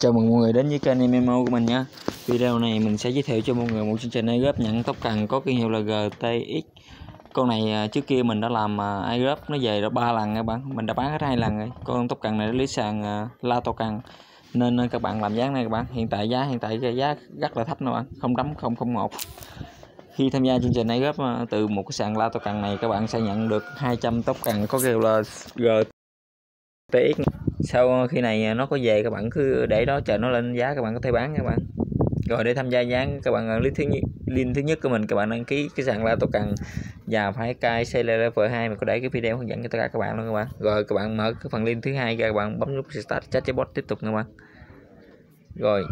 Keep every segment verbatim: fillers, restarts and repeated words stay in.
Chào mừng mọi người đến với kênh em em o của mình nha. Video này mình sẽ giới thiệu cho mọi người một chương trình airdrop nhận tốc cần có ký hiệu là giê tê ích. Con này trước kia mình đã làm airdrop nó về đã ba lần các bạn, mình đã bán hết hai lần rồi. Con tốc cần này nó lấy sàn la token nên các bạn làm giá này các bạn. Hiện tại giá hiện tại giá rất là thấp nè bạn, không chấm không không một. Khi tham gia chương trình airdrop từ một cái sàn la token này các bạn sẽ nhận được hai trăm tốc cần có ký hiệu là giê tê ích. Sau khi này nó có về các bạn cứ để đó chờ nó lên giá các bạn có thể bán các bạn. Rồi để tham gia giá các bạn link thứ nhất link thứ nhất của mình các bạn đăng ký cái sàn la token và phải cài xê lờ level hai, mình có để cái video hướng dẫn cho tất cả các bạn luôn các bạn. Rồi các bạn mở cái phần link thứ hai ra, các bạn bấm nút start chat chatbot tiếp tục các bạn. Rồi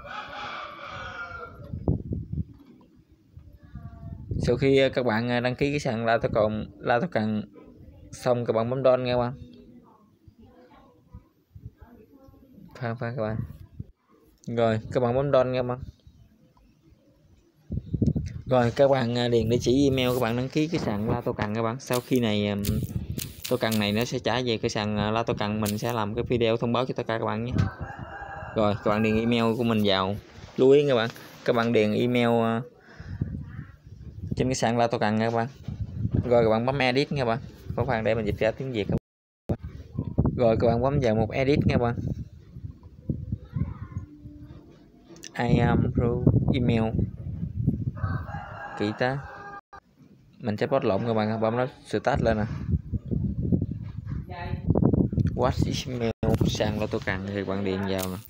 sau khi các bạn đăng ký cái sàn la token la token xong các bạn bấm don nghe các bạn. Phan phan các bạn. Rồi các bạn bấm don nha các bạn. Rồi các bạn điền địa chỉ email các bạn đăng ký cái sàn la token các bạn. Sau khi này token này nó sẽ trả về cái sàn la token, mình sẽ làm cái video thông báo cho tất cả các bạn nhé. Rồi các bạn điền email của mình vào. Lưu ý các bạn, các bạn điền email trên cái sàn la token nha các bạn. Rồi các bạn bấm edit nha các bạn. Có phần để mình dịch ra tiếng Việt các bạn. Rồi các bạn bấm vào một edit nha các bạn. I am through email kỹ tá, mình sẽ post lộn các bạn, bấm nó start lên nè. What is email sàn la token thì bạn điền vào nè.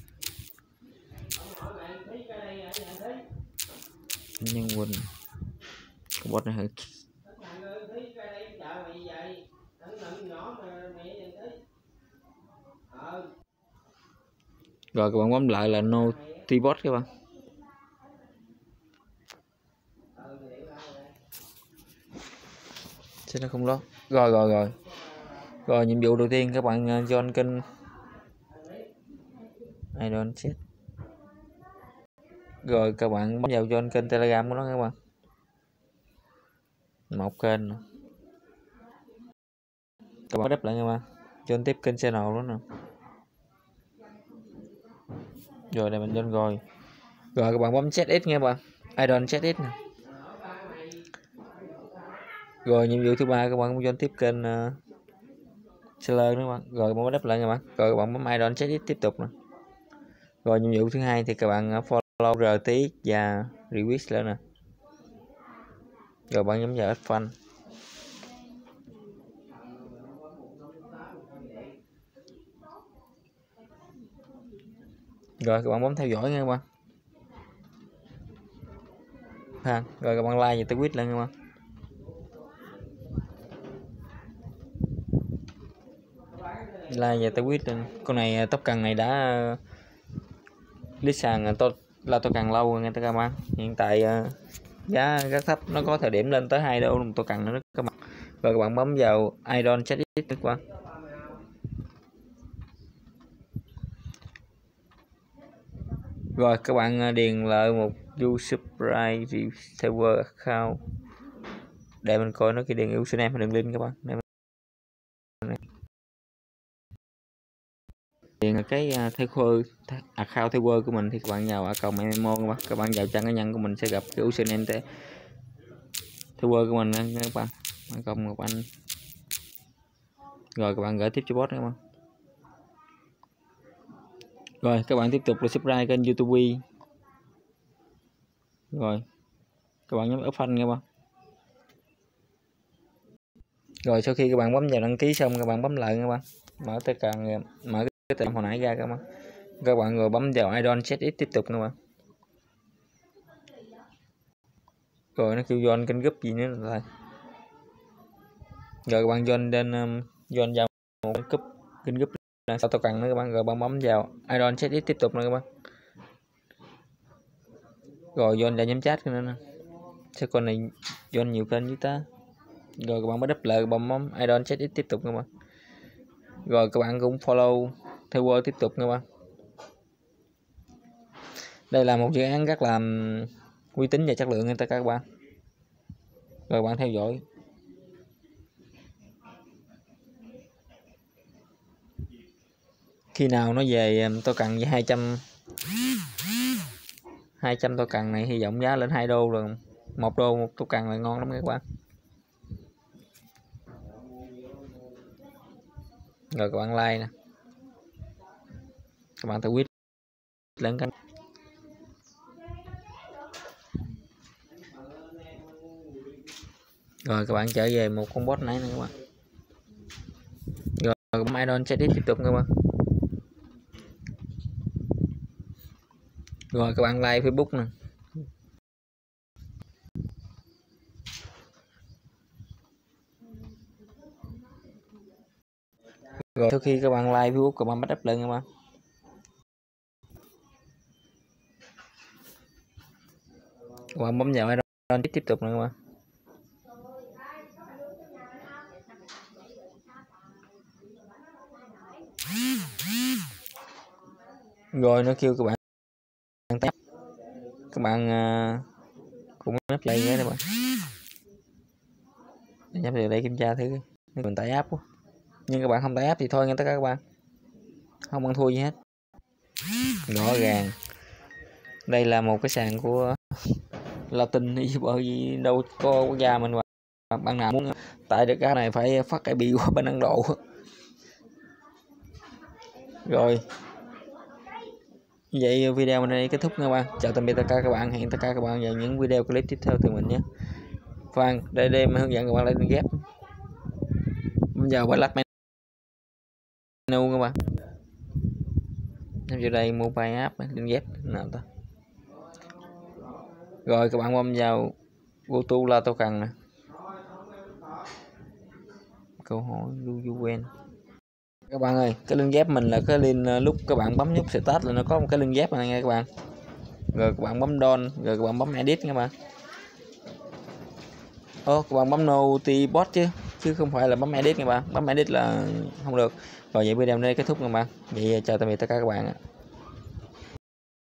Nhân Quỳnh bot này. Rồi các bạn bấm lại là no t-bot các bạn. Chứ nó không lót. Rồi rồi rồi. Rồi nhiệm vụ đầu tiên các bạn join kênh I don't check. Rồi các bạn bấm vào join kênh Telegram của nó các bạn. Một kênh. Các bạn đắp lại các bạn. Join tiếp kênh channel đó nè. Rồi đây mình join rồi. Rồi các bạn bấm chat ít nha các bạn. I don't chat ít nè. Rồi nhiệm vụ thứ ba các bạn join tiếp kênh uh, seller nữa các bạn. Rồi các bạn đắp lại các bạn. Rồi các bạn bấm I don't chat ít tiếp tục nè. Rồi nhiệm vụ thứ hai thì các bạn follow rờ tê ích và request lên nè. Rồi bạn nhấn vào add fund. Rồi các bạn bấm theo dõi nha các bạn. Ha, rồi các bạn like và tweet lên các bạn. Like và tweet lên. Con này tốc cần này đã list sàn to là token lâu rồi nha các bạn. Hiện tại uh, giá rất thấp, nó có thời điểm lên tới hai đô một token nữa các bạn. Rồi các bạn bấm vào I don't chat it các bạn. Rồi các bạn điền lại một user server account để mình coi nó cái điền username và đường link các bạn. Để mình... điền cái theo khôi account theo word của mình thì các bạn vào account em em o các bạn. Các bạn vào trang cá nhân của mình sẽ gặp cái username theo word của mình các bạn. Account một anh. Rồi các bạn gửi tiếp cho bot các bạn. Rồi các bạn tiếp tục là subscribe kênh YouTube. Rồi các bạn nhấn open nha các bạn. Rồi sau khi các bạn bấm vào đăng ký xong các bạn bấm lại các bạn. Mở tất cả mở cái tên hồi nãy ra các bạn. Các bạn rồi bấm vào I don't chat it tiếp tục các bạn. Rồi nó kêu join kênh group gì nữa rồi. Rồi các bạn join lên um, join vào một group kênh group là sao tao cần nữa các bạn. Rồi bạn bấm vào I don't chat it tiếp tục nữa các bạn. Rồi join vào nhóm chat nữa nè. Sẽ con này join nhiều kênh với ta. Rồi các bạn bắt double bấm bấm I don't chat it tiếp tục các bạn. Rồi các bạn cũng follow theo word tiếp tục các bạn. Đây là một dự án rất là uy tín và chất lượng người ta các bạn. Rồi bạn theo dõi. Khi nào nó về tôi cần với hai trăm hai trăm tô cần này hy vọng giá lên hai đô rồi, một đô một tô cần là ngon lắm các bạn. Rồi các bạn like nè, các bạn tự quyết lên kênh. Rồi các bạn trở về một con bot nãy nè các bạn. Rồi bấm idol check tiếp tục các bạn. Rồi các bạn like Facebook nè. Rồi sau khi các bạn like Facebook các bạn bắt up lên các bạn. Các bạn bấm vào idol tiếp tục nè các bạn. Rồi nó kêu các bạn các bạn uh, cũng nhấp play nhé các bạn. Nhấp vào đây kiểm tra thử mình tải app quá. Nhưng các bạn không tải app thì thôi nghe tất cả các bạn, không ăn thua gì hết. Rõ ràng đây là một cái sàn của Latin, bởi vì đâu có quốc gia mình mà bạn nào muốn tại được cái này phải phát cái bị qua bên Ấn Độ. Rồi vậy video này kết thúc nha bạn. Chào tạm biệt tất cả các bạn, hẹn tất cả các bạn vào những video clip tiếp theo từ mình nhé. Phan đây đây mà hướng dẫn các bạn lên ghép. Bây giờ bắt lắp menu các bạn. Em vô đây mobile app lên ghép nào ta. Rồi các bạn bấm vào YouTube là tôi cần nè. Câu hỏi du quen. Các bạn ơi, cái link ghép mình là cái link lúc các bạn bấm nút start là nó có một cái link ghép này nha các bạn. Rồi các bạn bấm down, rồi các bạn bấm edit các bạn. Ô, các bạn bấm no ti bot chứ chứ không phải là bấm edit các bạn. Bấm edit là không được. Rồi vậy video này kết thúc các bạn. Vậy chào tạm biệt tất cả các bạn ạ.